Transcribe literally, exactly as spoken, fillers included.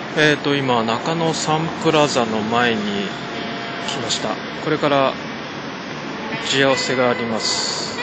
えーと、今、中野サンプラザの前に来ました。これから打ち合わせがあります。